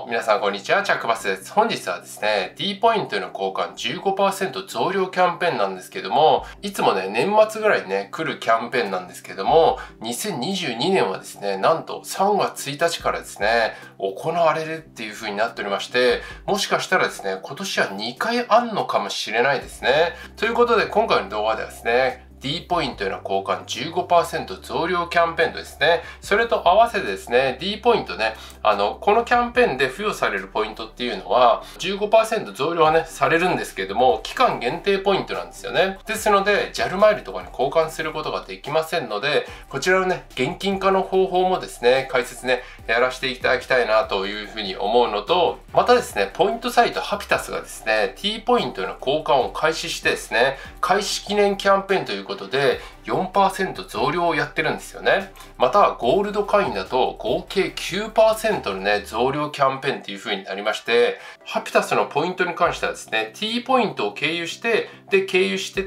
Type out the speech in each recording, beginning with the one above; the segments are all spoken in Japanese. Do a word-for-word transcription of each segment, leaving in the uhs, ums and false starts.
皆さんこんにちは、チャックバスです。本日はですね、D ポイントへの交換 じゅうごパーセント 増量キャンペーンなんですけども、いつもね、年末ぐらいにね、来るキャンペーンなんですけども、にせんにじゅうにねんはですね、なんとさんがつついたちからですね、行われるっていう風になっておりまして、もしかしたらですね、今年はにかいあんのかもしれないですね。ということで、今回の動画ではですね、D ポイントへの交換 じゅうごパーセント 増量キャンペーンとですね、それと合わせてですね、D ポイントね、あの、このキャンペーンで付与されるポイントっていうのは、じゅうごパーセント 増量はね、されるんですけれども、期間限定ポイントなんですよね。ですので、ジャル マイルとかに交換することができませんので、こちらのね、現金化の方法もですね、解説ね、やらせていただきたいなというふうに思うのと、またですね、ポイントサイトハピタスがですね、T ポイントへの交換を開始してですね、開始記念キャンペーンということで、よんパーセント 増量をやってるんですよね。また、ゴールド会員だと合計 きゅうパーセント のね、増量キャンペーンっていう風になりまして、ハピタスのポイントに関してはですね、T ポイントを経由して、で、経由してって、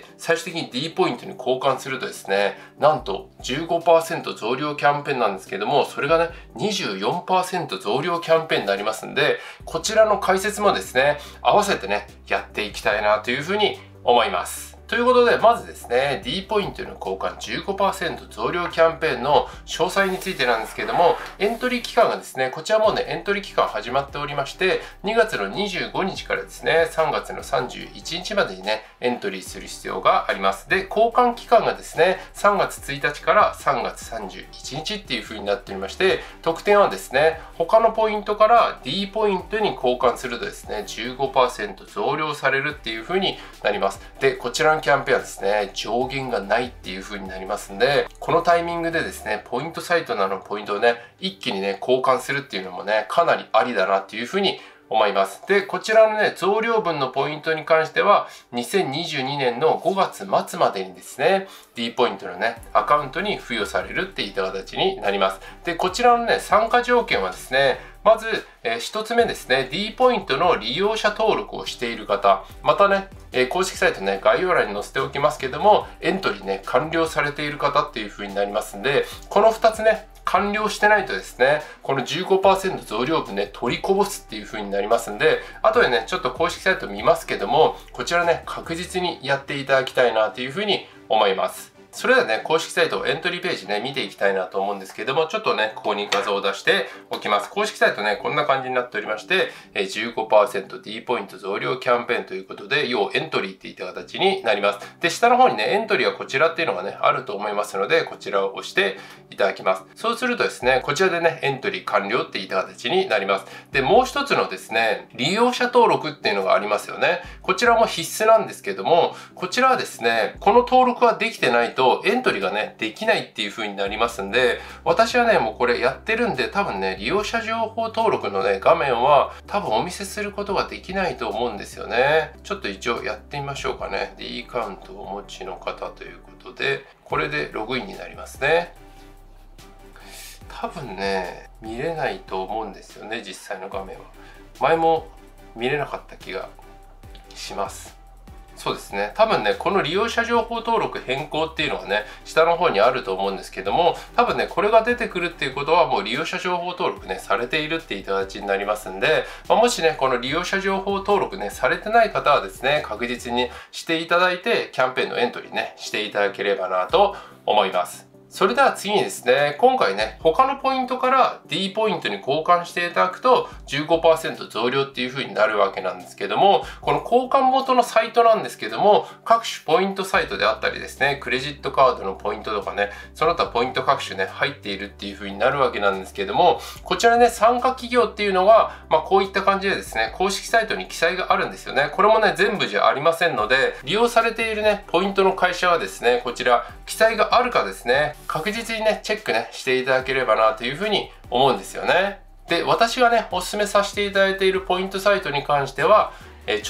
最終的に D ポイントに交換するとですね、なんと じゅうごパーセント 増量キャンペーンなんですけども、それがね、にじゅうよんパーセント 増量キャンペーンになりますんで、こちらの解説もですね、合わせてね、やっていきたいなという風に思います。ということで、まずですね、D ポイントへの交換 じゅうごパーセント 増量キャンペーンの詳細についてなんですけども、エントリー期間がですね、こちらもね、エントリー期間始まっておりまして、にがつのにじゅうごにちからですね、さんがつのさんじゅういちにちまでにね、エントリーする必要があります。で、交換期間がですね、さんがつついたちからさんがつさんじゅういちにちっていう風になっておりまして、特典はですね、他のポイントから D ポイントに交換するとですね、じゅうごパーセント 増量されるっていう風になります。で、こちらのキャンペーンはですね、上限がないっていう風になりますんで、このタイミングでですね、ポイントサイトなどのポイントをね、一気にね、交換するっていうのもね、かなりありだなっていう風に思います。で、こちらのね、増量分のポイントに関しては、にせんにじゅうにねんのごがつまつまでにですね、D ポイントのね、アカウントに付与されるっていった形になります。で、こちらのね、参加条件はですね、まず、えー、ひとつめですね、D ポイントの利用者登録をしている方、またね、えー、公式サイトね、概要欄に載せておきますけども、エントリーね、完了されている方っていう風になりますんで、このふたつね、完了してないとですね、この じゅうごパーセント 増量分ね、取りこぼすっていう風になりますんで、後でね、ちょっと公式サイト見ますけども、こちらね、確実にやっていただきたいなという風に思います。それではね、公式サイトエントリーページね、見ていきたいなと思うんですけども、ちょっとね、ここに画像を出しておきます。公式サイトね、こんな感じになっておりまして、じゅうごパーセント D ポイント増量キャンペーンということで、要エントリーっていった形になります。で、下の方にね、エントリーはこちらっていうのがね、あると思いますので、こちらを押していただきます。そうするとですね、こちらでね、エントリー完了っていった形になります。で、もう一つのですね、利用者登録っていうのがありますよね。こちらも必須なんですけども、こちらはですね、この登録ができてないと、エントリーがね、できないっていう風になりますんで、私はね、もうこれやってるんで、多分ね、利用者情報登録のね、画面は多分お見せすることができないと思うんですよね。ちょっと一応やってみましょうかね。D カウントをお持ちの方ということで、これでログインになりますね。多分ね、見れないと思うんですよね、実際の画面は。前も見れなかった気がします。そうですね。多分ね、この利用者情報登録変更っていうのがね、下の方にあると思うんですけども、多分ね、これが出てくるっていうことはもう利用者情報登録ね、されているっていう形になりますんで、まあ、もしね、この利用者情報登録ね、されてない方はですね、確実にしていただいて、キャンペーンのエントリーね、していただければなと思います。それでは次にですね、今回ね、他のポイントから D ポイントに交換していただくと じゅうごパーセント 増量っていう風になるわけなんですけども、この交換元のサイトなんですけども、各種ポイントサイトであったりですね、クレジットカードのポイントとかね、その他ポイント各種ね、入っているっていう風になるわけなんですけども、こちらね、参加企業っていうのが、まあこういった感じでですね、公式サイトに記載があるんですよね。これもね、全部じゃありませんので、利用されているね、ポイントの会社はですね、こちら、記載があるかですね、確実にね、チェックね、していただければなというふうに思うんですよね。で、私がね、お勧めさせていただいているポイントサイトに関しては、えー、チョビリっ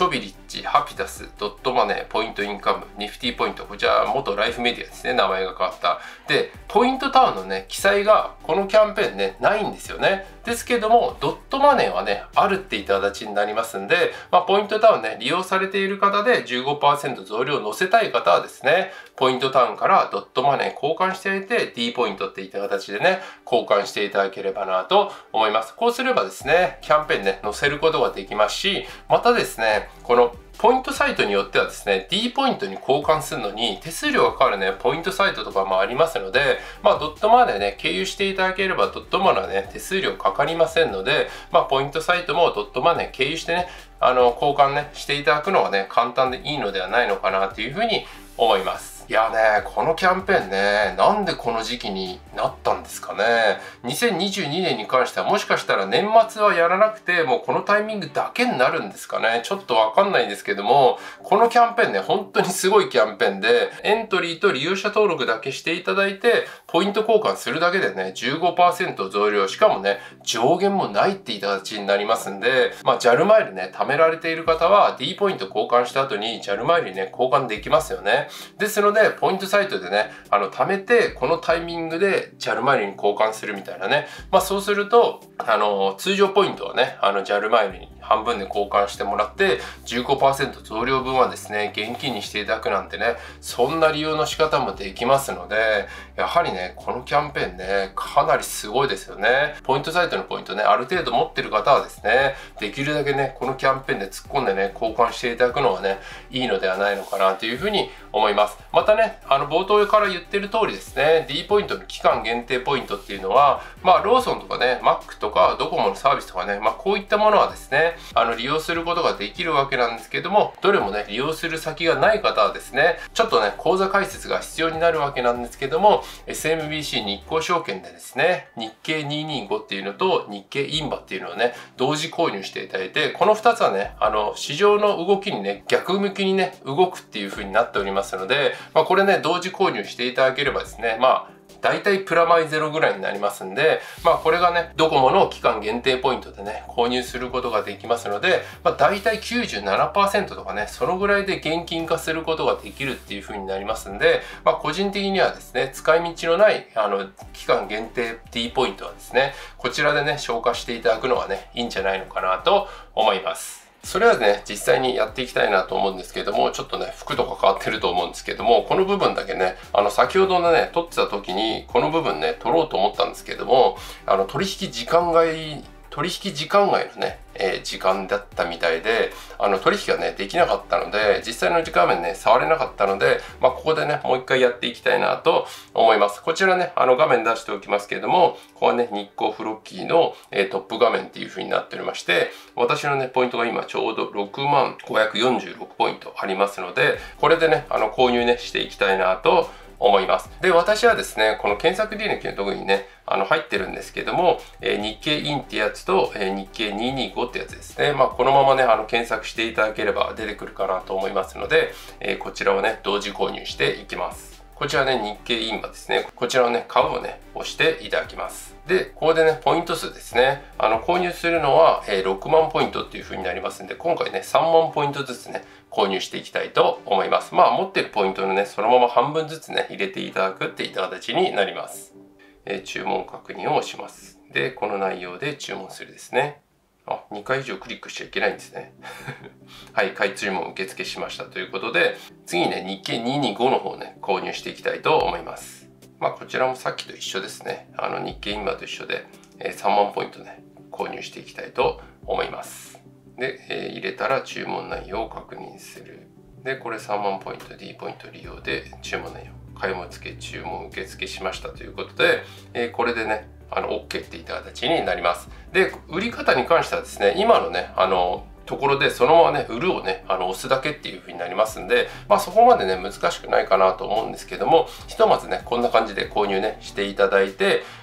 チ、ハピタス、ドットマネー、ポイントインカム、ニフティポイント、こちら元ライフメディアですね、名前が変わった。で、ポイントタウンのね、記載がこのキャンペーンね、ないんですよね。ですけども、ドットマネーはね、あるっていった形になりますんで、まあ、ポイントタウンね、利用されている方で じゅうごパーセント 増量を乗せたい方はですね、ポイントタウンからドットマネー交換していて、D ポイントっていった形でね、交換していただければなと思います。こうすればですね、キャンペーンね、載せることができますし、またですね、このポイントサイトによってはですね、D ポイントに交換するのに手数料がかかるね、ポイントサイトとかもありますので、まあ、ドットマネーね、経由していただければ、ドットマネーはね、手数料かかりませんので、まあ、ポイントサイトもドットマネー経由してね、あの、交換ね、していただくのがね、簡単でいいのではないのかなというふうに思います。いやね、このキャンペーンね、なんでこの時期になったんですかね。にせんにじゅうにねんに関してはもしかしたら年末はやらなくて、もうこのタイミングだけになるんですかね。ちょっとわかんないんですけども、このキャンペーンね、本当にすごいキャンペーンで、エントリーと利用者登録だけしていただいて、ポイント交換するだけでね、じゅうごパーセント 増量、しかもね、上限もないっていった形になりますんで、まあ、ジャル マイルね、貯められている方は D ポイント交換した後に ジャル マイルにね、交換できますよね。ですので、ポイントサイトでね、あの、貯めて、このタイミングで ジャル マイルに交換するみたいなね。まあ、そうすると、あの、通常ポイントはね、あの、ジャル マイルに半分で交換してもらって、じゅうごパーセント 増量分はですね、現金にしていただくなんてね、そんな利用の仕方もできますので、やはりね、このキャンペーンね、かなりすごいですよね。ポイントサイトのポイントね、ある程度持ってる方はですね、できるだけね、このキャンペーンで突っ込んでね、交換していただくのはね、いいのではないのかなというふうに思います。またね、あの、冒頭から言ってる通りですね、D ポイントの期間限定ポイントっていうのは、まあ、ローソンとかね、マックとかドコモのサービスとかね、まあ、こういったものはですね、あの、利用することができるわけなんですけども、どれもね、利用する先がない方はですね、ちょっとね、口座開設が必要になるわけなんですけども、エスエムビーシー 日興証券でですね、日経にひゃくにじゅうごっていうのと日経インバっていうのをね、同時購入していただいて、このふたつはね、あの、市場の動きにね、逆向きにね、動くっていう風になっておりますので、まあ、これね、同時購入していただければですね、まあ、大体プラマイゼロぐらいになりますんで、まあこれがね、ドコモの期間限定ポイントでね、購入することができますので、まあ大体 きゅうじゅうななパーセント とかね、そのぐらいで現金化することができるっていう風になりますんで、まあ個人的にはですね、使い道のない、あの、期間限定 D ポイントはですね、こちらでね、消化していただくのはね、いいんじゃないのかなと思います。それはね、実際にやっていきたいなと思うんですけども、ちょっとね、服とか変わってると思うんですけども、この部分だけね、あの、先ほどのね、撮ってた時に、この部分ね、撮ろうと思ったんですけども、あの、取引時間外、取引時間外のね、えー、時間だったみたいで、あの、取引がね、できなかったので、実際の時間面ね、触れなかったので、まあ、ここでね、もう一回やっていきたいなと思います。こちらね、あの、画面出しておきますけれども、ここはね、日興フロッキーの、えー、トップ画面っていう風になっておりまして、私のね、ポイントが今ちょうどろくまんごひゃくよんじゅうろくポイントありますので、これでね、あの、購入ね、していきたいなと思います。で、私はですね、この検索履歴のところにね、あの、入ってるんですけども、えー、日経インってやつと、えー、日経にひゃくにじゅうごってやつですね。まあ、このままね、あの、検索していただければ出てくるかなと思いますので、えー、こちらをね、同時購入していきます。こちらね、日経インバですね。こちらをね、買うをね、押していただきます。で、ここでね、ポイント数ですね。あの、購入するのは、えー、ろくまんポイントっていう風になりますんで、今回ね、さんまんポイントずつね、購入していきたいと思います。まあ、持ってるポイントのね、そのまま半分ずつね、入れていただくっていった形になります。えー、注文確認を押します。で、この内容で注文するですね。あ、にかい以上クリックしちゃいけないんですね。はい、買い注文受付しましたということで、次にね、日経にひゃくにじゅうごの方をね、購入していきたいと思います。まあ、こちらもさっきと一緒ですね。あの、日経インバと一緒で、えー、さんまんポイントね、購入していきたいと思います。で、えー、入れたら注文内容を確認する。で、これさんまんポイント、D ポイント利用で注文内容。買い物付け注文受付しましたということで、えー、これでね、あの、OK っていった形になります。で、売り方に関してはですね、今のね、あの、ところでそのままね、売るをね、あの、押すだけっていう風になりますんで、まあそこまでね、難しくないかなと思うんですけども、ひとまずね、こんな感じで購入ね、していただいて、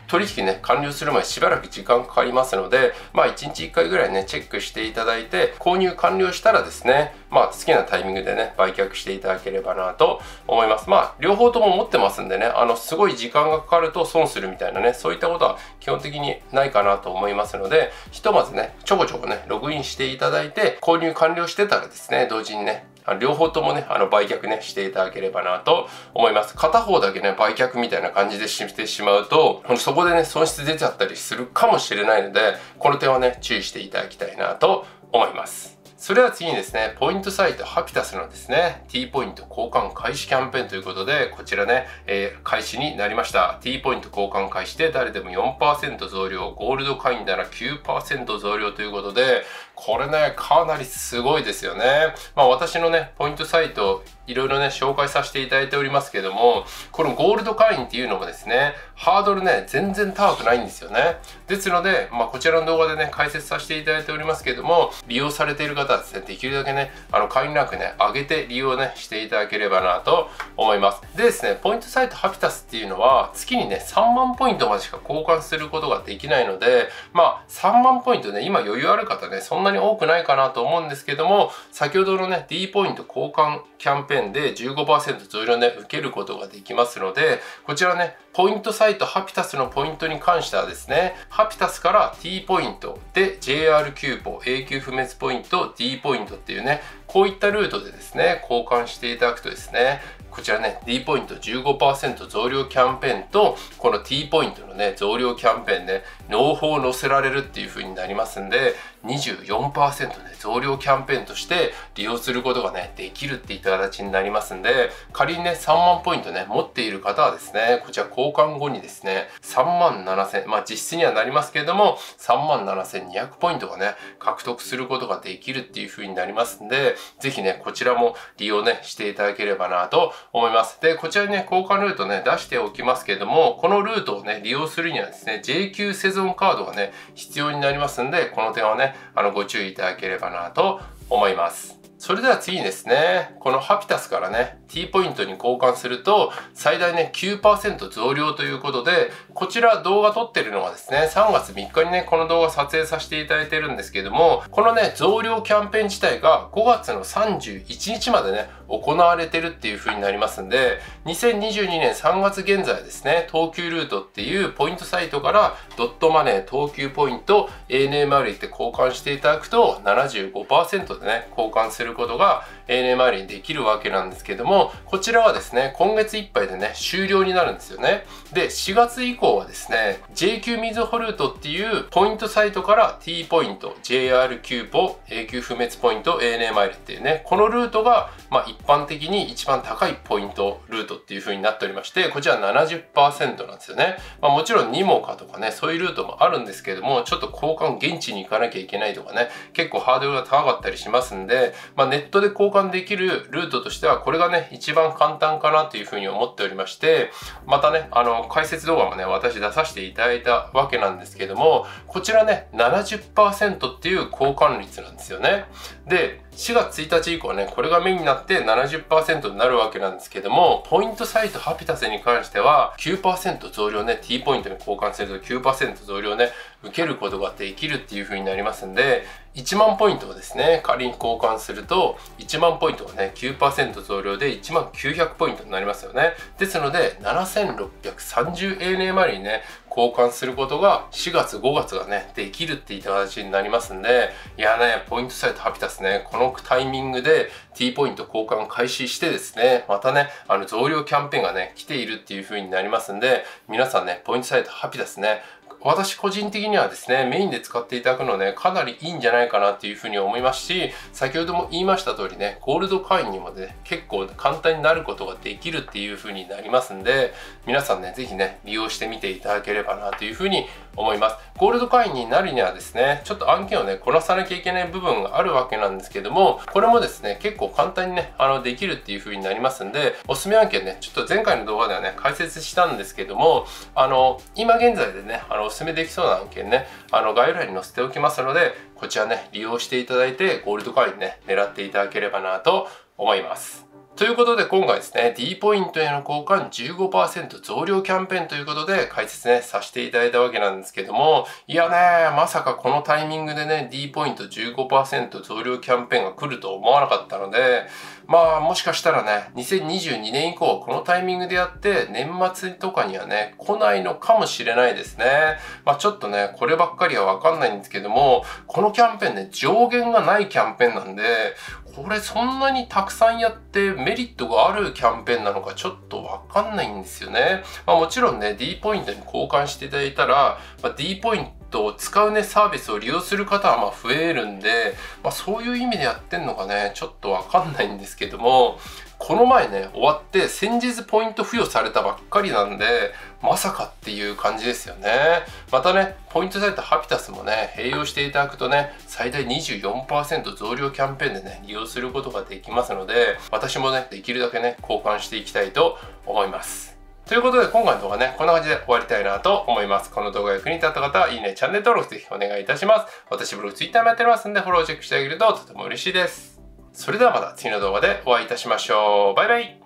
取引ね、完了するまでしばらく時間かかりますので、まあいちにちいっかいぐらいね、チェックしていただいて、購入完了したらですね、まあ好きなタイミングでね、売却していただければなと思います。まあ両方とも持ってますんでね、あの、すごい時間がかかると損するみたいなね、そういったことは基本的にないかなと思いますので、ひとまずね、ちょこちょこね、ログインしていただいて、購入完了してたらですね、同時にね、両方ともね、あの、売却ね、していただければなと思います。片方だけね、売却みたいな感じでしてしまうと、そこでね、損失出ちゃったりするかもしれないので、この点はね、注意していただきたいなと思います。それでは次にですね、ポイントサイトハピタスのですね、T ポイント交換開始キャンペーンということで、こちらね、えー、開始になりました。T ポイント交換開始で誰でも よんパーセント 増量、ゴールド会員なら きゅうパーセント 増量ということで、これね、かなりすごいですよね。まあ私のね、ポイントサイト、いろいろね、紹介させていただいておりますけども、このゴールド会員っていうのもですね、ハードルね、全然高くないんですよね。ですので、まあこちらの動画でね、解説させていただいておりますけども、利用されている方はですね、できるだけね、あの、会員ランクね、上げて利用ね、していただければなと思います。でですね、ポイントサイトハピタスっていうのは、月にね、さんまんポイントまでしか交換することができないので、まあさんまんポイントね、今余裕ある方ね、そんなに多くないかなと思うんですけども、先ほどのね、D ポイント交換キャンペーンで じゅうごパーセント 増量ね、受けることができますので、こちらね、ポイントサイトハピタスのポイントに関してはですね、ハピタスから T ポイントで ジェイアール キューポ、永久不滅ポイント、D ポイントっていうね、こういったルートでですね、交換していただくとですね、こちらね、D ポイント じゅうごパーセント 増量キャンペーンと、この T ポイントのね、増量キャンペーンね、両方載せられるっていう風になりますんで、にじゅうよんパーセント ね、増量キャンペーンとして利用することがね、できるっていった形になりますんで、仮にね、さんまんポイントね、持っている方はですね、こちら交換後にですね、さんまんななせん、まあ実質にはなりますけれども、さんまんななせんにひゃくポイントがね、獲得することができるっていう風になりますんで、ぜひね、こちらも利用ね、していただければなと思います。で、こちらにね、交換ルートね、出しておきますけれども、このルートをね、利用するにはですね、ジェイキュー セゾンカードがね、必要になりますんで、この点はね、あの、ご注意いただければなと思います。それでは次にですね、このハピタスからね、T ポイントに交換すると、最大ね、きゅうパーセント 増量ということで、こちら動画撮ってるのがですね、さんがつみっかにね、この動画撮影させていただいてるんですけども、このね、増量キャンペーン自体がごがつのさんじゅういちにちまでね、行われてるっていう風になりますんで、にせんにじゅうにねんさんがつ現在ですね、東急ルートっていうポイントサイトからドットマネー、東急ポイント、エーエヌエムアール って交換していただくと ななじゅうごパーセント でね、交換することが エーエヌエムアール にできるわけなんですけども、こちらはですね、今月いっぱいでね、終了になるんですよね。で、しがつ以降はですね、ジェイキュー みずほルートっていうポイントサイトから T ポイント、ジェイアール キューポ、永久不滅ポイント、エーエヌエムアール っていうね、このルートが、まあ一般的に一番高いポイントルートっていう風になっておりまして、こちら ななじゅっパーセント なんですよね。まあもちろんニモカとかね、そういうルートもあるんですけれども、ちょっと交換現地に行かなきゃいけないとかね、結構ハードルが高かったりしますんで、まあネットで交換できるルートとしては、これがね、一番簡単かなという風に思っておりまして、またね、あの、解説動画もね、私出させていただいたわけなんですけども、こちらね、ななじゅっパーセント っていう交換率なんですよね。で、しがつついたち以降ね、これがメインになって ななじゅっパーセント になるわけなんですけども、ポイントサイトハピタスに関しては きゅうパーセント 増量ね、T ポイントに交換すると きゅうパーセント 増量ね、受けることができるっていう風になりますんで、いちまんポイントをですね、仮に交換すると、いちまんポイントがね、きゅうパーセント 増量でいちまんきゅうひゃくポイントになりますよね。ですので、ななせんろっぴゃくさんじゅうエーエヌエムアール にね、交換することがしがつごがつがね、できるっていった形になりますんで、いやね、ポイントサイトハピタスね、このタイミングで T ポイント交換開始してですね、またね、あの増量キャンペーンがね、来ているっていう風になりますんで、皆さんね、ポイントサイトハピタスね、私個人的にはですね、メインで使っていただくのね、かなりいいんじゃないかなっていうふうに思いますし、先ほども言いました通りね、ゴールド会員にもね、結構簡単になることができるっていうふうになりますんで、皆さんね、ぜひね、利用してみていただければなというふうに思います。ゴールド会員になるにはですね、ちょっと案件をね、こなさなきゃいけない部分があるわけなんですけども、これもですね、結構簡単にね、あの、できるっていうふうになりますんで、おすすめ案件ね、ちょっと前回の動画ではね、解説したんですけども、あの、今現在でね、あの、おすすめできそうな案件ね、あの、概要欄に載せておきますので、こちらね、利用していただいて、ゴールド会員ね、狙っていただければなと思います。 ということで今回ですね、D ポイントへの交換 じゅうごパーセント 増量キャンペーンということで解説ね、させていただいたわけなんですけども、いやね、まさかこのタイミングでね、D ポイント じゅうごパーセント 増量キャンペーンが来ると思わなかったので、まあもしかしたらね、にせんにじゅうにねん以降このタイミングでやって年末とかにはね、来ないのかもしれないですね。まあちょっとね、こればっかりはわかんないんですけども、このキャンペーンね、上限がないキャンペーンなんで、これそんなにたくさんやってメリットがあるキャンペーンなのかちょっとわかんないんですよね。まあもちろんね、D ポイントに交換していただいたら、まあ、D ポイントを使うね、サービスを利用する方はまあ増えるんで、まあそういう意味でやってんのかね、ちょっとわかんないんですけども、この前ね、終わって先日ポイント付与されたばっかりなんで、まさかっていう感じですよね。またね、ポイントされたハピタスもね、併用していただくとね、最大 にじゅうよんパーセント 増量キャンペーンでね、利用することができますので、私もね、できるだけね、交換していきたいと思います。ということで今回の動画ね、こんな感じで終わりたいなと思います。この動画が役に立った方は、いいね、チャンネル登録ぜひお願いいたします。私ブログ、Twitter もやってますんで、フォローチェックしてあげるととても嬉しいです。それではまた次の動画でお会いいたしましょう。バイバイ。